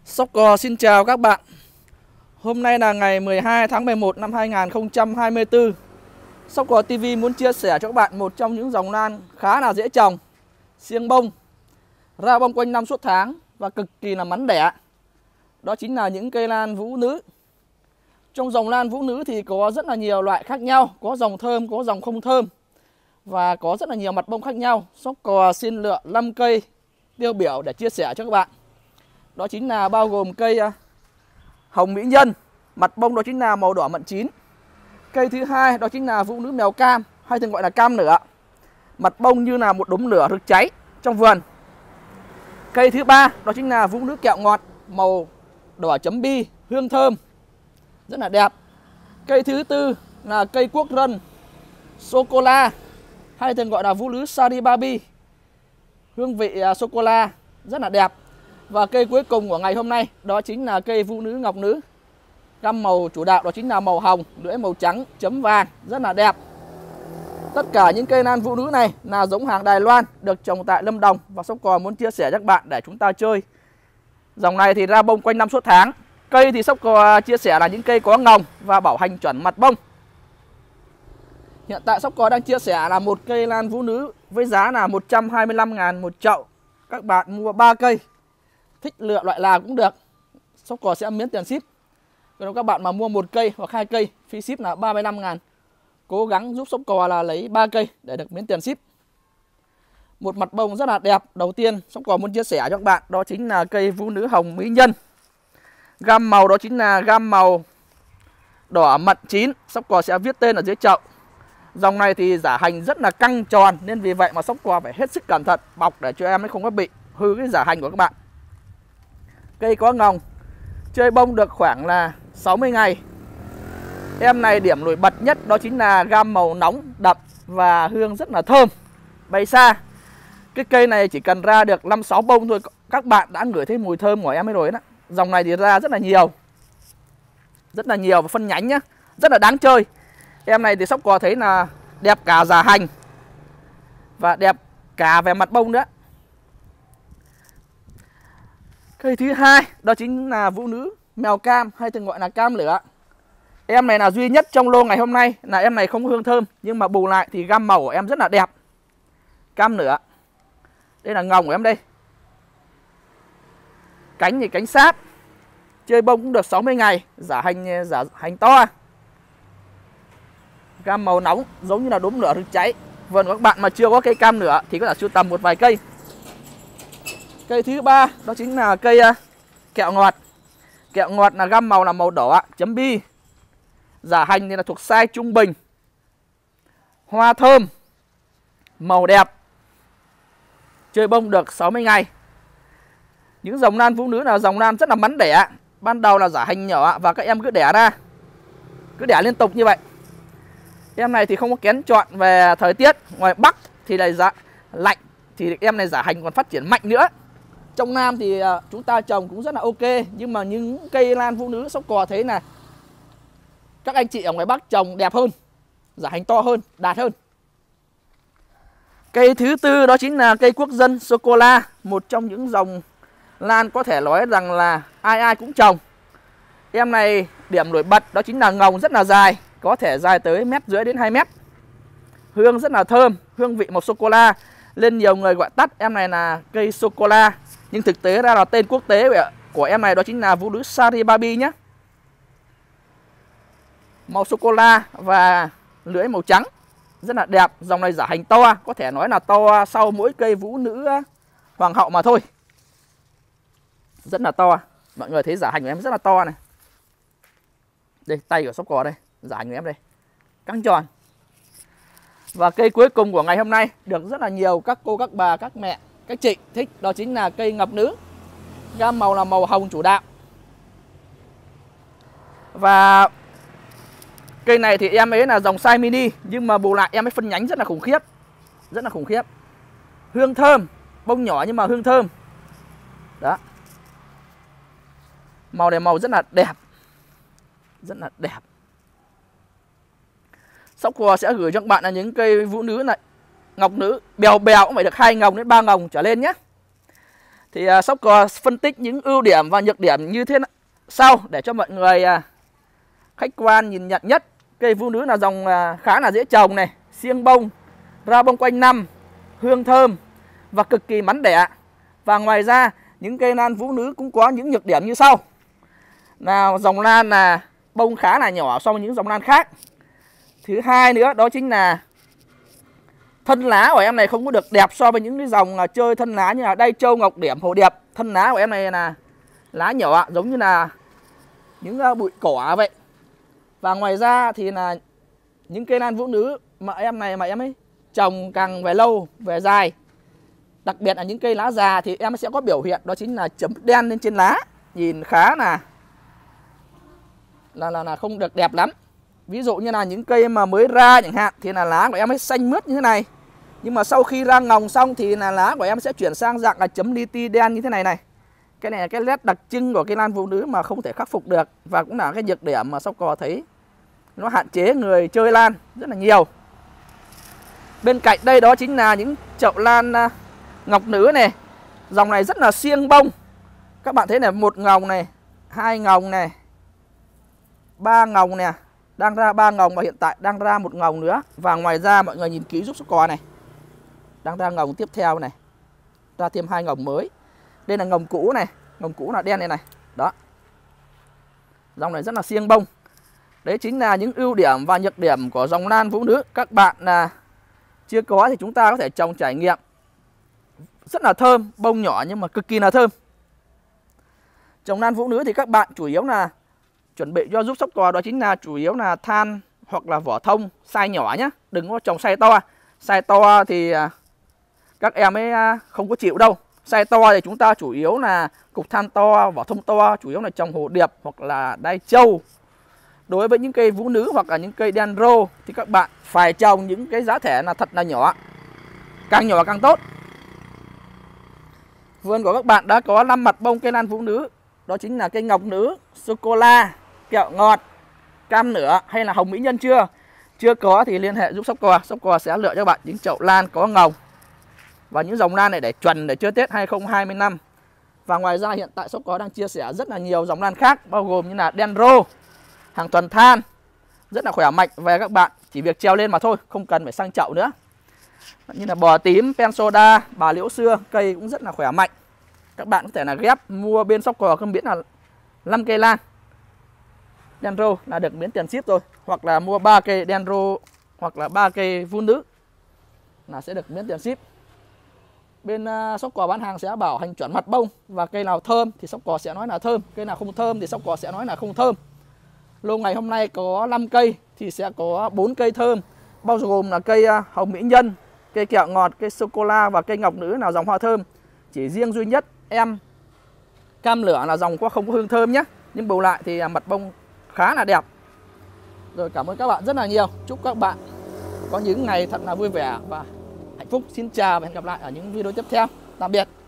Shopcore xin chào các bạn. Hôm nay là ngày 12 tháng 11 năm 2024. Shopcore TV muốn chia sẻ cho các bạn một trong những dòng lan khá là dễ trồng, siêng bông, ra bông quanh năm suốt tháng và cực kỳ là mắn đẻ. Đó chính là những cây lan vũ nữ. Trong dòng lan vũ nữ thì có rất là nhiều loại khác nhau, có dòng thơm, có dòng không thơm và có rất là nhiều mặt bông khác nhau. Shopcore xin lựa 5 cây tiêu biểu để chia sẻ cho các bạn. Đó chính là bao gồm cây hồng mỹ nhân, mặt bông đó chính là màu đỏ mận chín. Cây thứ hai đó chính là vũ nữ mèo cam, hay thường gọi là cam nửa, mặt bông như là một đốm lửa rực cháy trong vườn. Cây thứ ba đó chính là vũ nữ kẹo ngọt, màu đỏ chấm bi, hương thơm rất là đẹp. Cây thứ tư là cây quốc rân sô cô la, hay thường gọi là vũ nữ Sari Baby, hương vị sô cô la rất là đẹp. Và cây cuối cùng của ngày hôm nay đó chính là cây vũ nữ ngọc nữ, gam màu chủ đạo đó chính là màu hồng, lưỡi màu trắng chấm vàng rất là đẹp. Tất cả những cây lan vũ nữ này là giống hàng Đài Loan, được trồng tại Lâm Đồng, và Shopcore muốn chia sẻ cho các bạn để chúng ta chơi. Dòng này thì ra bông quanh năm suốt tháng. Cây thì Shopcore chia sẻ là những cây có ngồng và bảo hành chuẩn mặt bông. Hiện tại Shopcore đang chia sẻ là một cây lan vũ nữ với giá là 125.000 một chậu. Các bạn mua 3 cây, thích lựa loại nào cũng được, Shopcore sẽ miễn tiền ship. Còn các bạn mà mua một cây hoặc 2 cây, phí ship là 35.000. Cố gắng giúp Shopcore là lấy 3 cây để được miễn tiền ship. Một mặt bông rất là đẹp. Đầu tiên Shopcore muốn chia sẻ cho các bạn đó chính là cây vũ nữ hồng mỹ nhân. Gam màu đó chính là gam màu đỏ mận chín. Shopcore sẽ viết tên ở dưới chậu. Dòng này thì giả hành rất là căng tròn, nên vì vậy mà Shopcore phải hết sức cẩn thận bọc để cho em ấy không có bị hư cái giả hành của các bạn. Cây có ngồng, chơi bông được khoảng là 60 ngày. Em này điểm nổi bật nhất đó chính là gam màu nóng đậm và hương rất là thơm, bay xa. Cái cây này chỉ cần ra được 5-6 bông thôi, các bạn đã ngửi thấy mùi thơm của em ấy rồi đó. Dòng này thì ra rất là nhiều và phân nhánh nhá, rất là đáng chơi. Em này thì Shopcore thấy là đẹp cả giả hành và đẹp cả về mặt bông nữa. Cây thứ hai đó chính là vũ nữ mèo cam, hay thường gọi là cam lửa. Em này là duy nhất trong lô ngày hôm nay là em này không có hương thơm, nhưng mà bù lại thì gam màu của em rất là đẹp. Cam lửa. Đây là ngồng của em đây. Cánh thì cánh sát. Chơi bông cũng được 60 ngày, giả hành to. Gam màu nóng giống như là đốm lửa rực cháy. Vâng, các bạn mà chưa có cây cam lửa thì có thể sưu tầm một vài cây. Cây thứ ba đó chính là cây kẹo ngọt. Kẹo ngọt là gam màu là màu đỏ chấm bi. Giả hành thì là thuộc size trung bình. Hoa thơm, màu đẹp. Chơi bông được 60 ngày. Những dòng lan vũ nữ là dòng lan rất là mắn đẻ. Ban đầu là giả hành nhỏ và các em cứ đẻ ra, cứ đẻ liên tục như vậy. Em này thì không có kén chọn về thời tiết. Ngoài Bắc thì là lạnh thì em này giả hành còn phát triển mạnh nữa. Trong Nam thì chúng ta trồng cũng rất là ok, nhưng mà những cây lan vũ nữ Shopcore thấy là các anh chị ở ngoài Bắc trồng đẹp hơn, giả hành to hơn, đạt hơn. Cây thứ tư đó chính là cây quốc dân sô cô la, một trong những dòng lan có thể nói rằng là ai ai cũng trồng. Em này điểm nổi bật đó chính là ngồng rất là dài, có thể dài tới 1,5 m đến 2 m. Hương rất là thơm, hương vị màu sô cô la, nên nhiều người gọi tắt em này là cây sô cô la, nhưng thực tế ra là tên quốc tế của em này đó chính là vũ nữ Sari Baby nhé. Màu sô cô la và lưỡi màu trắng rất là đẹp. Dòng này giả hành to, có thể nói là to sau mỗi cây vũ nữ hoàng hậu mà thôi. Rất là to. Mọi người thấy giả hành của em rất là to này. Đây, tay của Shopcore đây, giả hành của em đây, căng tròn. Và cây cuối cùng của ngày hôm nay được rất là nhiều các cô, các bà, các mẹ, các chị thích, đó chính là cây ngọc nữ. Gam màu là màu hồng chủ đạo. Và cây này thì em ấy là dòng size mini, nhưng mà bù lại em ấy phân nhánh rất là khủng khiếp. Rất là khủng khiếp. Hương thơm, bông nhỏ nhưng mà hương thơm. Đó. Màu này màu rất là đẹp. Rất là đẹp. Shopcore sẽ gửi cho các bạn là những cây vũ nữ này, ngọc nữ bèo bèo cũng phải được 2 ngồng đến 3 ngồng trở lên nhé. Thì Shop Cò phân tích những ưu điểm và nhược điểm như thế sau để cho mọi người khách quan nhìn nhận nhất. Cây Vũ Nữ là dòng khá là dễ trồng này, siêng bông, ra bông quanh năm, hương thơm và cực kỳ mắn đẻ. Và ngoài ra những cây lan Vũ Nữ cũng có những nhược điểm như sau. Nào, dòng lan là bông khá là nhỏ so với những dòng lan khác. Thứ hai nữa đó chính là thân lá của em này không có được đẹp so với những cái dòng chơi thân lá như là Đai Châu, Ngọc Điểm, Hồ Điệp. Thân lá của em này là lá nhỏ giống như là những bụi cỏ vậy. Và ngoài ra thì là những cây lan Vũ Nữ mà em ấy trồng càng về lâu về dài, đặc biệt là những cây lá già thì em sẽ có biểu hiện đó chính là chấm đen lên trên lá, nhìn khá là không được đẹp lắm. Ví dụ như là những cây mà mới ra chẳng hạn thì là lá của em ấy xanh mướt như thế này, nhưng mà sau khi ra ngồng xong thì là lá của em sẽ chuyển sang dạng là chấm li ti đen như thế này này. Cái này là cái nét đặc trưng của cây lan Vũ Nữ mà không thể khắc phục được, và cũng là cái nhược điểm mà Shop Cò thấy nó hạn chế người chơi lan rất là nhiều. Bên cạnh đây đó chính là những chậu lan Ngọc Nữ này. Dòng này rất là siêng bông. Các bạn thấy này, một ngồng này, hai ngồng này, ba ngồng nè, đang ra 3 ngồng và hiện tại đang ra một ngồng nữa. Và ngoài ra mọi người nhìn kỹ giúp Shop Cò này, đang ra ngồng tiếp theo này, ra thêm 2 ngồng mới. Đây là ngồng cũ này, ngồng cũ là đen này này. Đó, dòng này rất là siêng bông. Đấy chính là những ưu điểm và nhược điểm của dòng lan Vũ Nữ. Các bạn chưa có thì chúng ta có thể trồng trải nghiệm. Rất là thơm, bông nhỏ nhưng mà cực kỳ là thơm. Trồng lan Vũ Nữ thì các bạn chủ yếu là chuẩn bị cho giúp Shop Cò đó chính là chủ yếu là than hoặc là vỏ thông size nhỏ nhé. Đừng có trồng size to. Size to thì các em ấy không có chịu đâu. Size to thì chúng ta chủ yếu là cục than to, vỏ thông to, chủ yếu là trồng Hồ Điệp hoặc là Đai Châu. Đối với những cây Vũ Nữ hoặc là những cây Dendro thì các bạn phải trồng những cái giá thể là thật là nhỏ. Càng nhỏ càng tốt. Vườn của các bạn đã có 5 mặt bông cây lan Vũ Nữ. Đó chính là cây Ngọc Nữ, Sô-cô-la, Kẹo Ngọt, Cam Nửa hay là Hồng Mỹ Nhân chưa? Chưa có thì liên hệ giúp Shop Cò. Shop Cò sẽ lựa cho bạn những chậu lan có ngồng và những dòng lan này để chuẩn để chơi Tết 2025. Và ngoài ra hiện tại Shop Cò đang chia sẻ rất là nhiều dòng lan khác, bao gồm như là Dendro, hàng thuần than, rất là khỏe mạnh về các bạn, chỉ việc treo lên mà thôi, không cần phải sang chậu nữa. Như là bò tím, Pensoda, bà liễu xưa, cây cũng rất là khỏe mạnh. Các bạn có thể là ghép mua bên Shop Cò không biết là 5 cây lan Dendro là được miễn tiền ship rồi, hoặc là mua 3 cây Dendro hoặc là 3 cây Vũ Nữ là sẽ được miễn tiền ship. Bên Shop Cò bán hàng sẽ bảo hành chuẩn mặt bông, và cây nào thơm thì Shop Cò sẽ nói là thơm, cây nào không thơm thì Shop Cò sẽ nói là không thơm. Lô ngày hôm nay có 5 cây thì sẽ có 4 cây thơm, bao gồm là cây Hồng Mỹ Nhân, cây Kẹo Ngọt, cây Sô-cô-la và cây Ngọc Nữ là dòng hoa thơm. Chỉ riêng duy nhất em Cam Lửa là dòng không có hương thơm nhé. Nhưng bù lại thì mặt bông khá là đẹp. Rồi, cảm ơn các bạn rất là nhiều. Chúc các bạn có những ngày thật là vui vẻ và hạnh phúc. Xin chào và hẹn gặp lại ở những video tiếp theo. Tạm biệt.